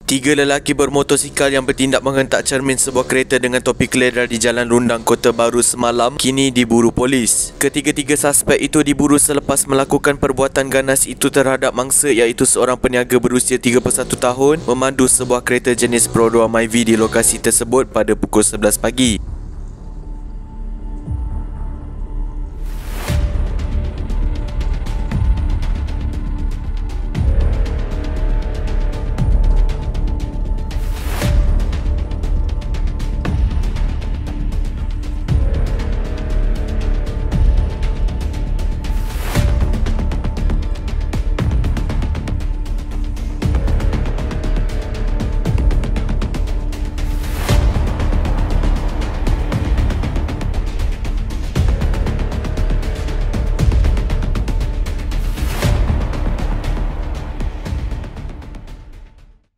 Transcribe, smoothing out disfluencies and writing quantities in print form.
Tiga lelaki bermotosikal yang bertindak menghentak cermin sebuah kereta dengan topi keledar di Jalan Rundang, Kota Baru semalam kini diburu polis. Ketiga-tiga suspek itu diburu selepas melakukan perbuatan ganas itu terhadap mangsa iaitu seorang peniaga berusia 31 tahun memandu sebuah kereta jenis Pro 2 Myvi di lokasi tersebut pada pukul 11 pagi.